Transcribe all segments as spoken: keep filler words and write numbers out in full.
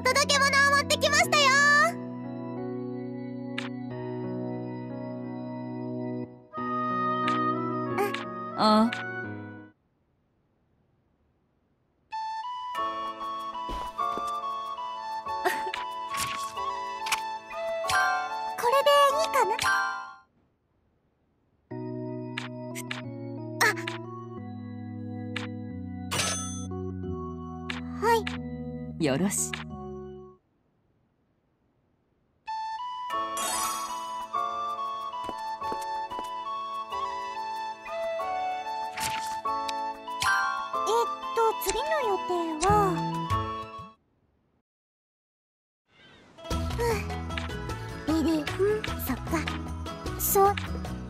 届け物を持ってきましたよ。 ああ。 これでいいかな。あ、はい。 よろし。 次の予定は、ふう、ビビ、うん、そっか、そう。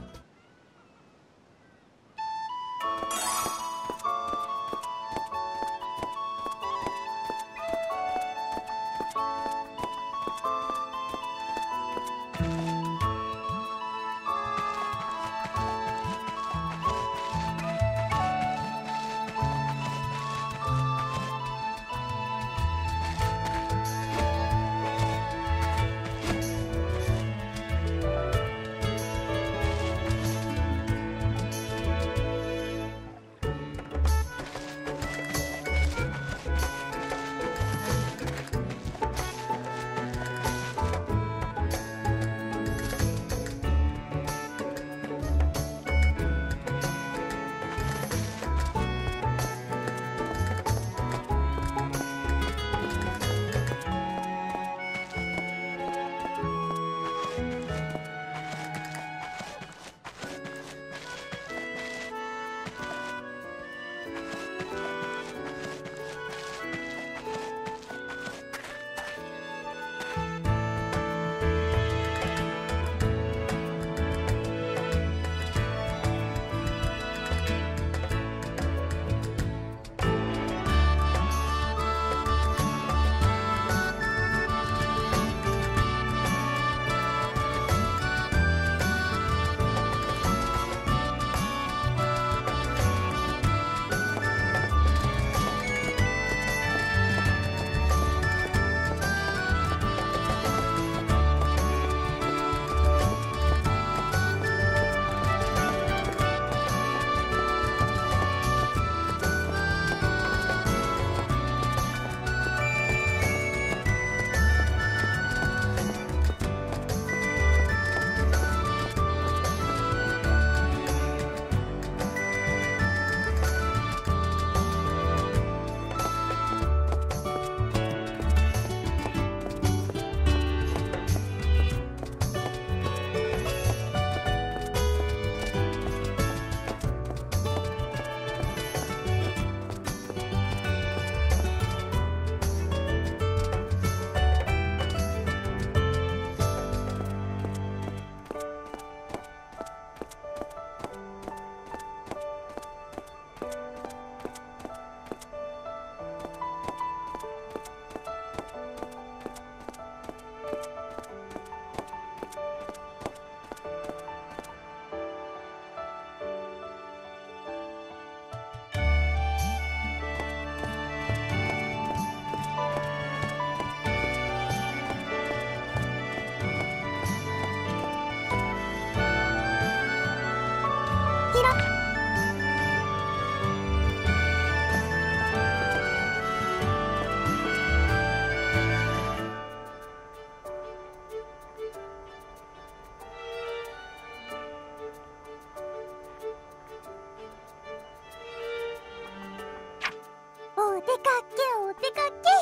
お出かけお出かけ。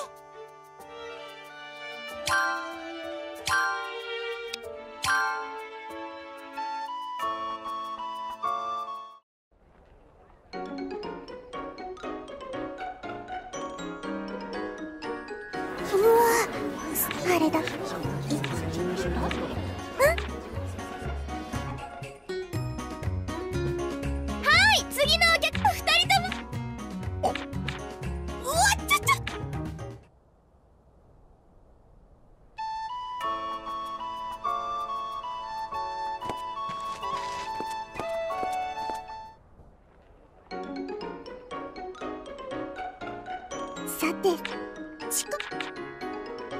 うわ、あれだ。ん？はい、次のお客ふたりとも。うわっちょちょ。さて、近く。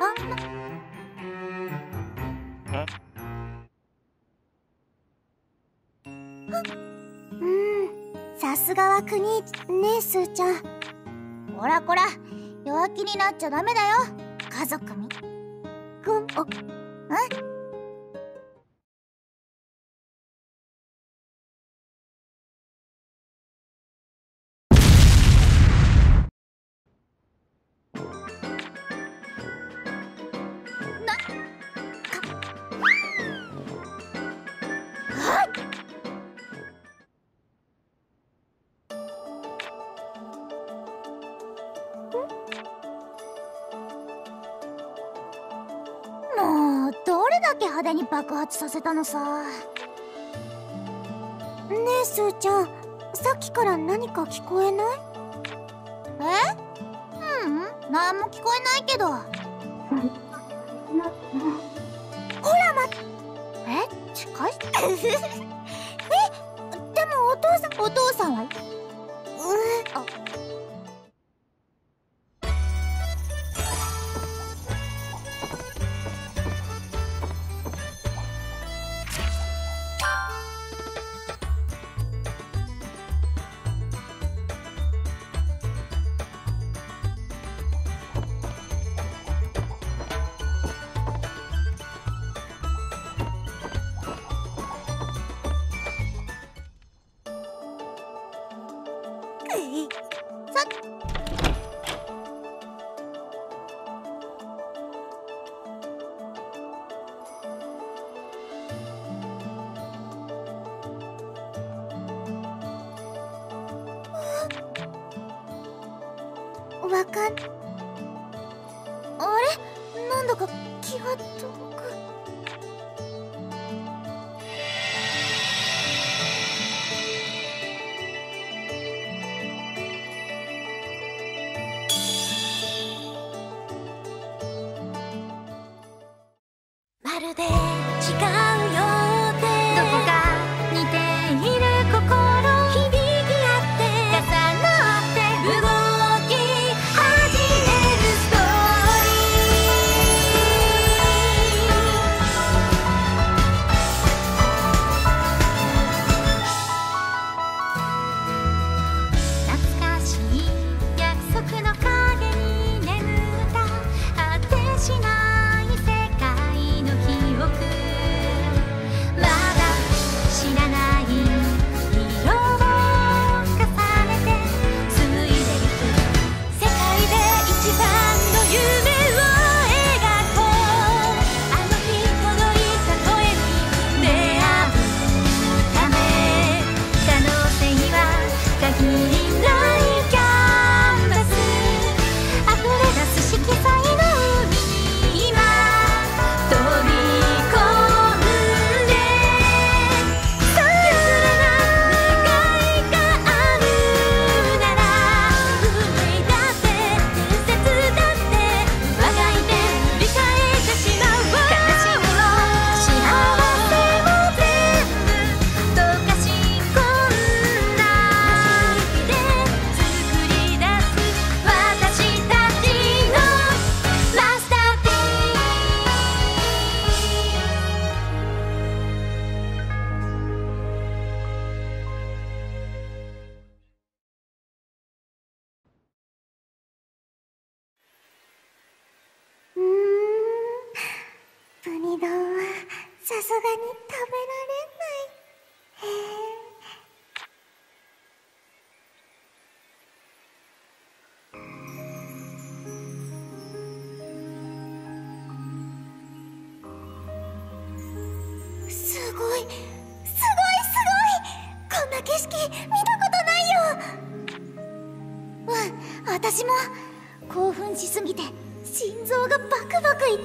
うん、さすがは国ねえスーちゃん。こらこら、弱気になっちゃダメだよ、家族み。ごん、お、ん？もうどれだけ派手に爆発させたのさ。ねえスーちゃん、さっきから何か聞こえない？え？ううん、何も聞こえないけど。ほらま、え、近い？え、でもお父さん、お父さんは？うー、あ。さっわかん、あれ、なんだか気が遠く。まるで違うようで、どこか似ている心、響き合って重なって動き始めるストーリー。懐かしい約束の影に眠った果てしない世界の記憶、まだ知らない色を重ねて紡いでいく、世界で一番の夢を描こう。あの日届いた声に出会うため、可能性は限りないキャンバス、溢れ出す色彩の海に今飛び込んで、それぞれな願いがあるなら、運命だって伝説だって我がいて振り返ってしまう。悲しみも幸せも全部溶かし込んだ日で作り出す私たちのマスターピース。うーん、プニ丼はさすがに食べられない。へえ。すごい、すごい、すごい。こんな景色見たことないよ。うん、私も興奮しすぎて心臓がバクバクいってる。ねえスーちゃん、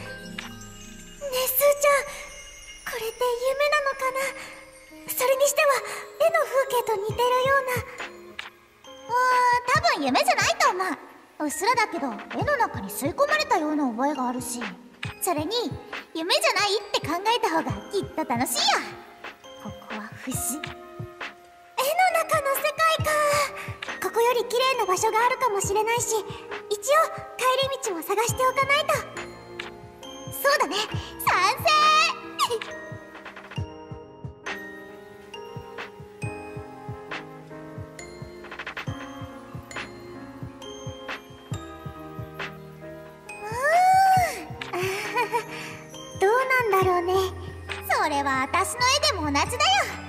これって夢なのかな。それにしては絵の風景と似てるような。あー、多分夢じゃないと思う。うっすらだけど絵の中に吸い込まれたような覚えがあるし、それに夢じゃないって考えた方がきっと楽しいよ。ここは不思議。絵の中の世界か。ここより綺麗な場所があるかもしれないし、一応帰り道も探しておかないと。 そうだね、賛成うーんどうなんだろうね。それは私の絵でも同じだよ。